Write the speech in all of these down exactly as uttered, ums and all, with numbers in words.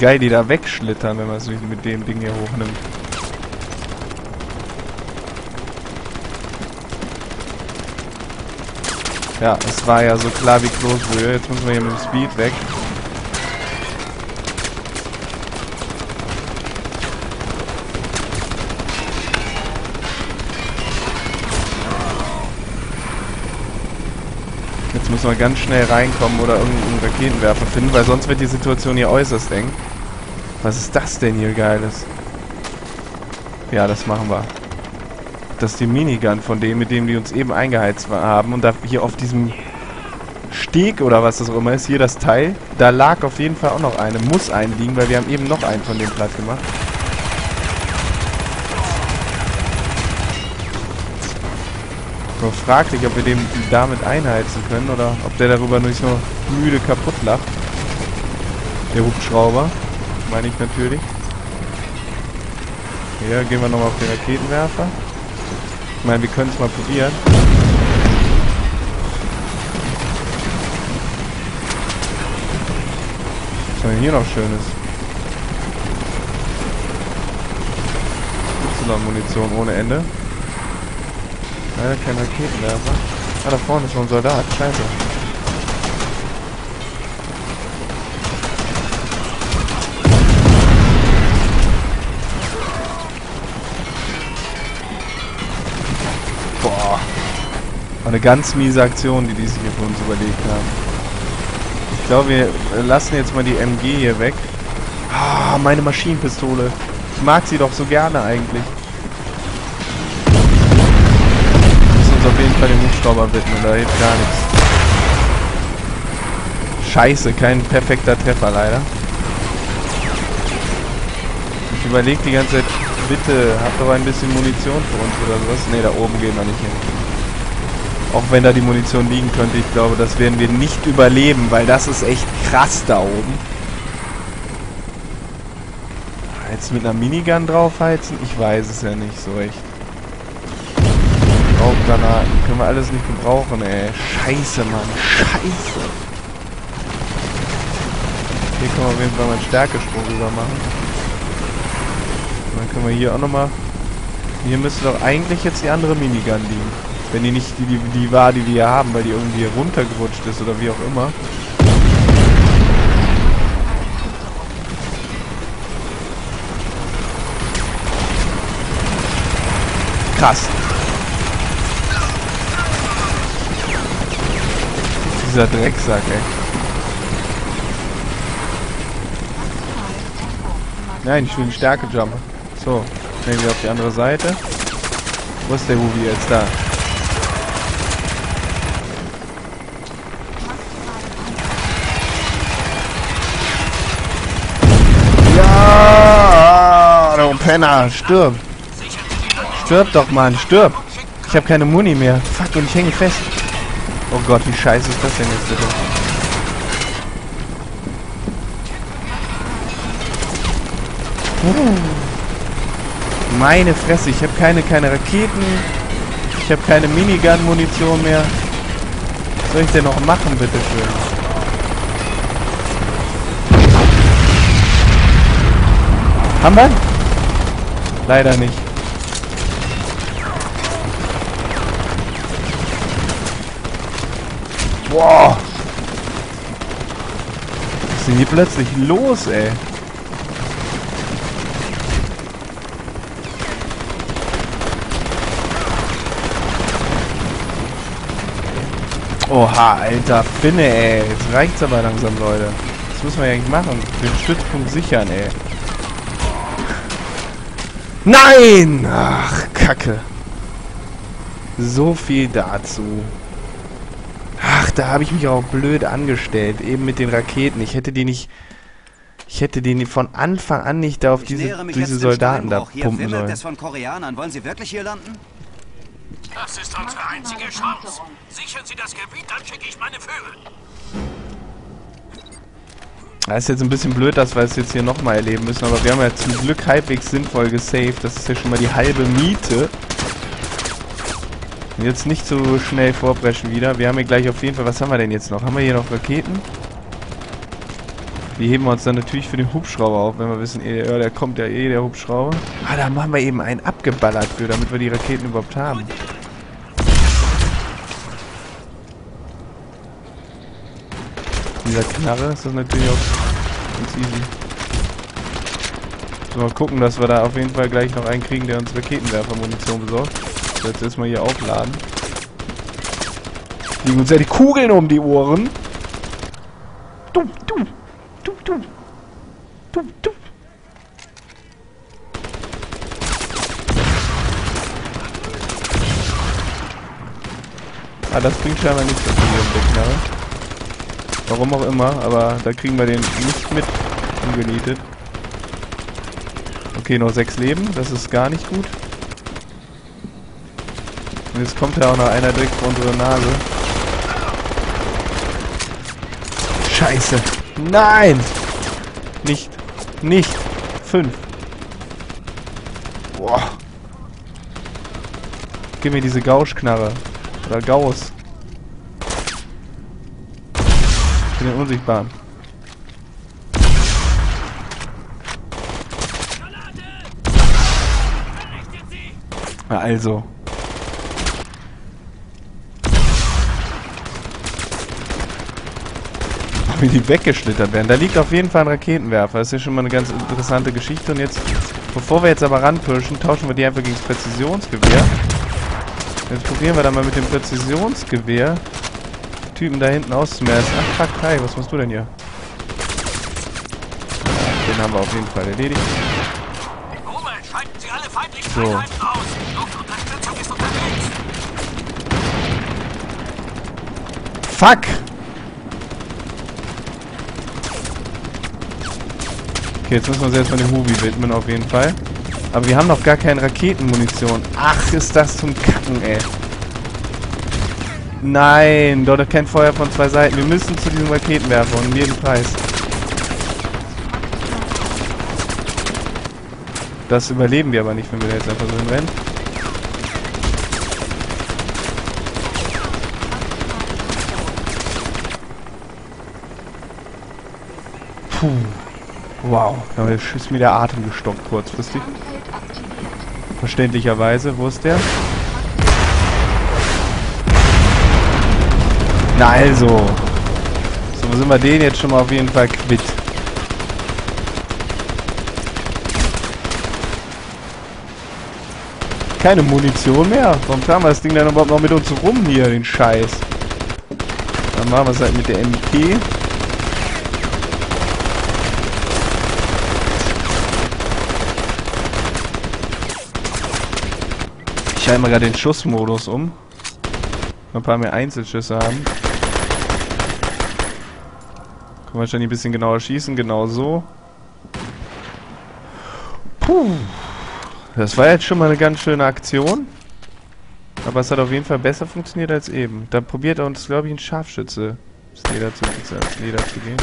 geil die da wegschlittern, wenn man es mit dem Ding hier hochnimmt. Ja, es war ja so klar wie Kloßbrühe. Jetzt müssen wir hier mit dem Speed weg. Jetzt müssen wir ganz schnell reinkommen oder irgendeinen Raketenwerfer finden, weil sonst wird die Situation hier äußerst eng. Was ist das denn hier Geiles? Ja, das machen wir. Das ist die Minigun von dem, mit dem die uns eben eingeheizt haben. Und da hier auf diesem Steg oder was das auch immer ist, hier das Teil, da lag auf jeden Fall auch noch eine. Muss einen liegen, weil wir haben eben noch einen von dem platt gemacht. Nur fraglich, ob wir den damit einheizen können oder ob der darüber nur so müde kaputt lacht. Der Hubschrauber, meine ich natürlich. Hier gehen wir nochmal auf den Raketenwerfer. Ich meine, wir können es mal probieren. Was haben wir hier noch Schönes? Y-Munition ohne Ende. Leider kein Raketenwerfer. Ah, da vorne ist noch ein Soldat. Scheiße. Boah. War eine ganz miese Aktion, die die sich hier für uns überlegt haben. Ich glaube, wir lassen jetzt mal die M G hier weg. Ah, meine Maschinenpistole. Ich mag sie doch so gerne eigentlich. Auf jeden Fall den Hubschrauber widmen, da hilft gar nichts. Scheiße, kein perfekter Treffer leider. Ich überlege die ganze Zeit, bitte, habt doch ein bisschen Munition für uns oder sowas. Ne, da oben gehen wir nicht hin. Auch wenn da die Munition liegen könnte, ich glaube, das werden wir nicht überleben, weil das ist echt krass da oben. Jetzt mit einer Minigun draufheizen? Ich weiß es ja nicht so echt. Granaten. Können wir alles nicht gebrauchen, ey. Scheiße, Mann. Scheiße. Hier können wir auf jeden Fall mal einen Stärkesprung rüber machen. Und dann können wir hier auch nochmal... Hier müsste doch eigentlich jetzt die andere Minigun liegen. Wenn die nicht die, die, die war, die wir hier haben, weil die irgendwie runtergerutscht ist oder wie auch immer. Krass. Dieser Drecksack, ey. Nein, ich will einen Stärke-Jump. So, nehmen wir auf die andere Seite. Wo ist der Hubi jetzt? Da. Ja, du Penner, stirb. Stirb doch, Mann, stirb. Ich habe keine Muni mehr. Fuck, und ich hänge fest. Oh Gott, wie scheiße ist das denn jetzt bitte? Uh. Meine Fresse, ich habe keine, keine Raketen. Ich habe keine Minigun-Munition mehr. Was soll ich denn noch machen, bitteschön? Haben wir? Leider nicht. Boah! Was ist denn hier plötzlich los, ey? Oha, alter Finne, ey. Jetzt reicht's aber langsam, Leute. Das müssen wir ja eigentlich machen. Den Stützpunkt sichern, ey. Nein! Ach, Kacke. So viel dazu. Ach, da habe ich mich auch blöd angestellt. Eben mit den Raketen. Ich hätte die nicht... Ich hätte die von Anfang an nicht da auf diese, diese Soldaten da pumpen sollen. Es von Koreanern. Wollen Sie wirklich hier landen? Das ist unsere einzige Chance. Sichern Sie das Gebiet, dann schicke ich meine Vögel. Das ist jetzt ein bisschen blöd, dass wir es jetzt hier nochmal erleben müssen, aber wir haben ja zum Glück halbwegs sinnvoll gesaved. Das ist ja schon mal die halbe Miete. Und jetzt nicht so schnell vorbrechen wieder. Wir haben hier gleich auf jeden Fall... Was haben wir denn jetzt noch? Haben wir hier noch Raketen? Die heben wir uns dann natürlich für den Hubschrauber auf, wenn wir wissen, eh, ja, der kommt ja eh, der Hubschrauber. Ah, da machen wir eben einen abgeballert für, damit wir die Raketen überhaupt haben. Dieser Knarre ist das natürlich auch ganz easy. So, mal gucken, dass wir da auf jeden Fall gleich noch einen kriegen, der uns Raketenwerfer-Munition besorgt. So, jetzt erstmal hier aufladen. Liegen uns ja die Kugeln um die Ohren. Du, du, du, du, du, du. Ah, das bringt scheinbar nichts auf die Knarre. Warum auch immer, aber da kriegen wir den nicht mit umgenietet. Okay, noch sechs Leben, das ist gar nicht gut. Und jetzt kommt ja auch noch einer direkt vor unsere Nase. Scheiße. Nein! Nicht. Nicht. Fünf. Boah. Gib mir diese Gauschknarre. Oder Gauss. Ich bin den Unsichtbaren. Na also. Wie die weggeschlittert werden. Da liegt auf jeden Fall ein Raketenwerfer. Das ist ja schon mal eine ganz interessante Geschichte. Und jetzt, bevor wir jetzt aber ranpirschen, tauschen wir die einfach gegen das Präzisionsgewehr. Jetzt probieren wir dann mal mit dem Präzisionsgewehr die Typen da hinten auszumerzen. Ach, fuck, hi, was machst du denn hier? Den haben wir auf jeden Fall erledigt. So. Fuck! Okay, jetzt müssen wir uns erstmal dem Hubi widmen, auf jeden Fall. Aber wir haben noch gar keine Raketenmunition. Ach, ist das zum Kacken, ey. Nein, dort kein Feuer von zwei Seiten. Wir müssen zu diesem Raketenwerfer um jeden Preis. Das überleben wir aber nicht, wenn wir da jetzt einfach so hinrennen. Puh. Wow, da ist mir der Atem gestockt kurzfristig. Verständlicherweise. Wo ist der? Na also. So, sind wir den jetzt schon mal auf jeden Fall quitt. Keine Munition mehr. Warum fahren wir das Ding dann überhaupt noch mit uns rum hier, den Scheiß? Dann machen wir es halt mit der M P. Ich schalte mal gerade den Schussmodus um. Ein paar mehr Einzelschüsse haben. Können wir wahrscheinlich ein bisschen genauer schießen, genau so. Puh. Das war jetzt schon mal eine ganz schöne Aktion. Aber es hat auf jeden Fall besser funktioniert als eben. Da probiert er uns, glaube ich, ein Scharfschütze ins Leder zu, ins Leder zu gehen.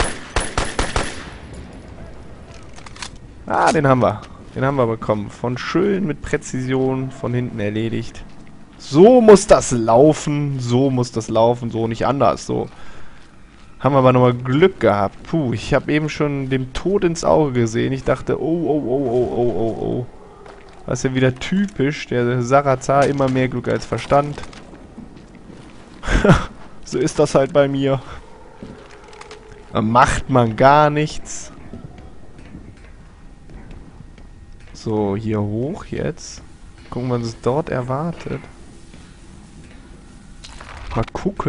Ah, den haben wir. Den haben wir bekommen. Von schön mit Präzision von hinten erledigt. So muss das laufen. So muss das laufen. So nicht anders. So. Haben wir aber nochmal Glück gehabt. Puh, ich habe eben schon dem Tod ins Auge gesehen. Ich dachte, oh, oh, oh, oh, oh, oh, oh. Das ist ja wieder typisch. Der Sarazar immer mehr Glück als Verstand. So ist das halt bei mir. Da macht man gar nichts. So, hier hoch jetzt. Gucken, was es dort erwartet. Mal gucken.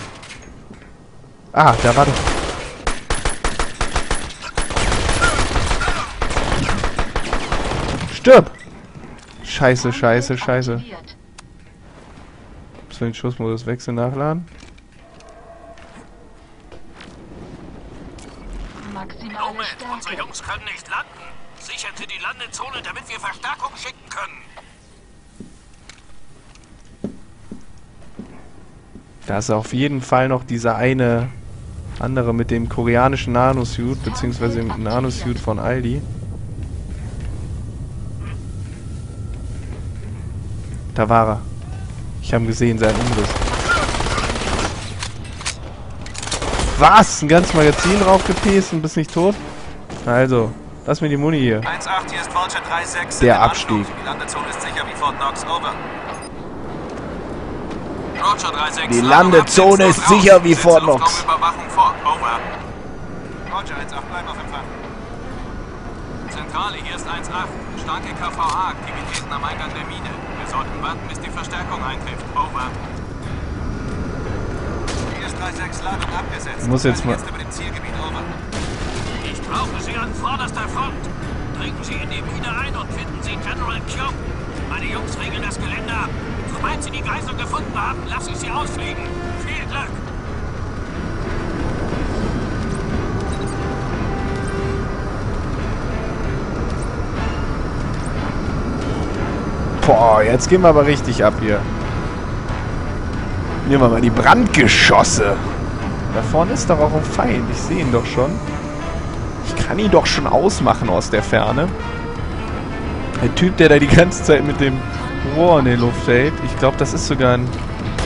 Ah, da war doch... Stirb! Scheiße, scheiße, scheiße. Müssen wir den Schussmodus wechseln, nachladen? Moment, unsere Jungs können nicht landen. Sichern Sie die Landezone, damit wir Verstärkung schicken können. Da ist auf jeden Fall noch dieser eine andere mit dem koreanischen Nanosuit, beziehungsweise dem Nanosuit von Aldi. Da war er. Ich habe gesehen, seinen Umriss. Was? Ein ganzes Magazin draufgepiest und bist nicht tot? Also, lass mir die Muni hier. eins acht, hier ist Vulture drei sechs. Der Abstieg. Die Landezone ist sicher wie Fort Knox, over. Roger drei sechs. Die Landezone ist sicher wie Fort Knox. Überwachung fort, over. Roger eins acht, bleib auf Empfang. Zentrale, hier ist eins acht. Starke K V A-Aktivitäten am Eingang der Mine. Wir sollten warten, bis die Verstärkung eintrifft, over. Hier ist drei sechs, Ladung abgesetzt. Ich muss jetzt mal... Über dem Zielgebiet, over. Ich brauche Sie an vorderster Front. Dringen Sie in die Mine ein und finden Sie General Kyung. Meine Jungs regeln das Gelände ab. Sobald Sie die Geisel gefunden haben, lasse ich Sie ausfliegen. Viel Glück! Boah, jetzt gehen wir aber richtig ab hier. Nehmen wir mal die Brandgeschosse. Da vorne ist doch auch ein Feind. Ich sehe ihn doch schon. Ich kann ihn doch schon ausmachen aus der Ferne. Der Typ, der da die ganze Zeit mit dem Rohr in die Luft hält. Ich glaube, das ist sogar ein...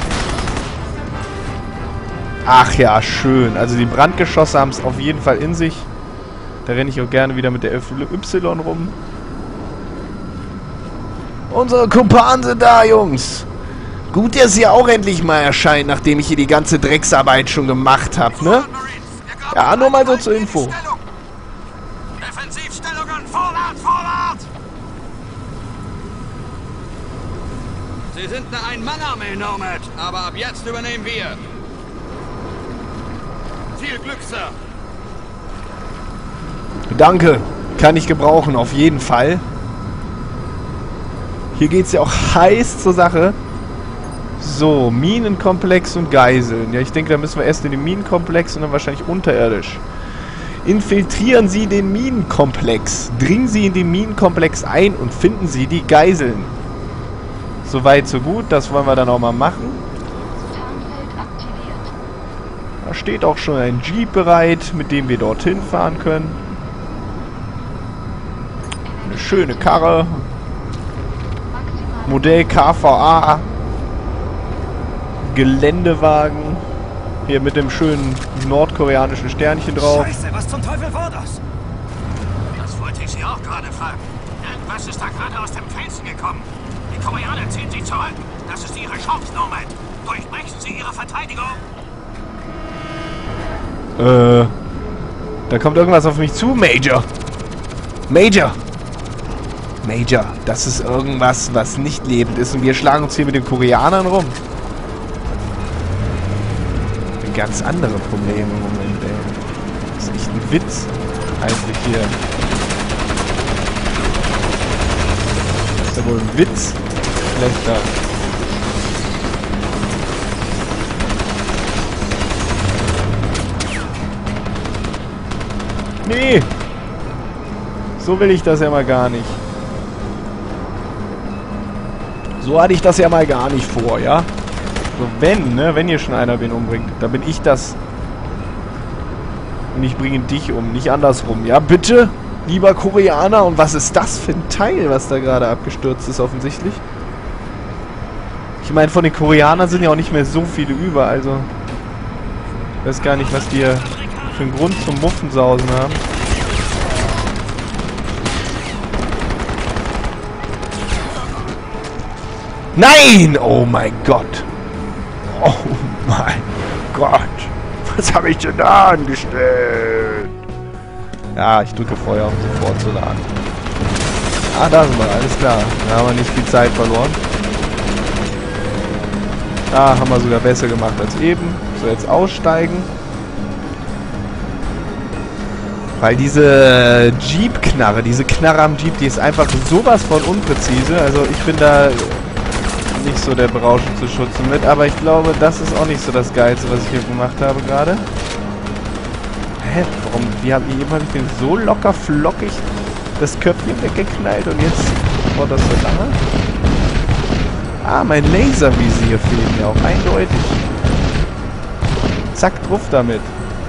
Ach ja, schön. Also die Brandgeschosse haben es auf jeden Fall in sich. Da renne ich auch gerne wieder mit der Y rum. Unsere Kumpanen sind da, Jungs. Gut, dass ihr auch endlich mal erscheint, nachdem ich hier die ganze Drecksarbeit schon gemacht habe, ne? Ja, nur mal so zur Info. Defensivstellungen, vorwärts, vorwärts! Sie sind eine Ein-Mann-Armee, Nomad, aber ab jetzt übernehmen wir. Viel Glück, Sir. Danke. Kann ich gebrauchen, auf jeden Fall. Hier geht es ja auch heiß zur Sache. So, Minenkomplex und Geiseln. Ja, ich denke, da müssen wir erst in den Minenkomplex und dann wahrscheinlich unterirdisch. Infiltrieren Sie den Minenkomplex. Dringen Sie in den Minenkomplex ein und finden Sie die Geiseln. Soweit, so gut. Das wollen wir dann auch mal machen. Da steht auch schon ein Jeep bereit, mit dem wir dorthin fahren können. Eine schöne Karre. Modell K V A. Geländewagen. Hier mit dem schönen nordkoreanischen Sternchen drauf. Scheiße, was zum Teufel war das? Das wollte ich Sie auch gerade fragen. Irgendwas ist da gerade aus dem Felsen gekommen. Die Koreaner ziehen sich zurück. Das ist Ihre Chance, Nomad. Durchbrechen Sie Ihre Verteidigung. Äh. Da kommt irgendwas auf mich zu, Major. Major. Major, das ist irgendwas, was nicht lebend ist. Und wir schlagen uns hier mit den Koreanern rum. Ein ganz andere Probleme im Moment, ey. Das ist echt ein Witz. Eigentlich hier. Das ist ja wohl ein Witz. Schlechter. Nee. So will ich das ja mal gar nicht. So hatte ich das ja mal gar nicht vor, ja? So, wenn, ne? Wenn hier schon einer wen umbringt, dann bin ich das. Und ich bringe dich um, nicht andersrum. Ja, bitte? Lieber Koreaner. Und was ist das für ein Teil, was da gerade abgestürzt ist, offensichtlich? Ich meine, von den Koreanern sind ja auch nicht mehr so viele über, also... Ich weiß gar nicht, was die hier für einen Grund zum Muffensausen haben. Nein! Oh mein Gott! Oh mein Gott! Was habe ich denn da angestellt? Ja, ich drücke Feuer, um sofort zu laden. Ah, da sind wir, alles klar. Da haben wir nicht viel Zeit verloren. Da haben wir sogar besser gemacht als eben. So, jetzt aussteigen. Weil diese Jeep-Knarre, diese Knarre am Jeep, die ist einfach sowas von unpräzise. Also ich bin da nicht so der berauschendste Schutze mit, aber ich glaube, das ist auch nicht so das Geilste, was ich hier gemacht habe gerade. Hä? Warum? Wie hab, eben habe ich den so locker flockig das Köpfchen weggeknallt und jetzt dauert das so lange? Ah, mein Laservisier fehlt mir auch eindeutig. Zack, drauf damit.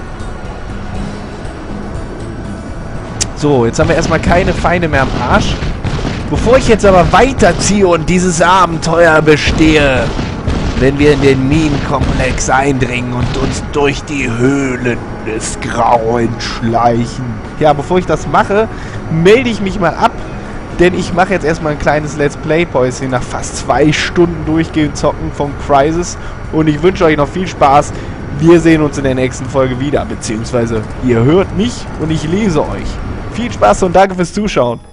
So, jetzt haben wir erstmal keine Feinde mehr am Arsch. Bevor ich jetzt aber weiterziehe und dieses Abenteuer bestehe, wenn wir in den Minenkomplex eindringen und uns durch die Höhlen des Grauens schleichen. Ja, bevor ich das mache, melde ich mich mal ab, denn ich mache jetzt erstmal ein kleines Let's Play-Päuschen nach fast zwei Stunden durchgehend zocken von Crysis und ich wünsche euch noch viel Spaß. Wir sehen uns in der nächsten Folge wieder, beziehungsweise ihr hört mich und ich lese euch. Viel Spaß und danke fürs Zuschauen.